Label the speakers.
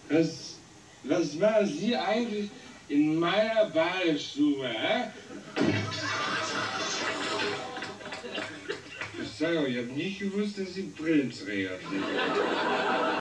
Speaker 1: Was machen Sie eigentlich in meiner Badestube, hä? Ich sage euch, ich habe nicht gewusst, dass Sie Brillenträger sind.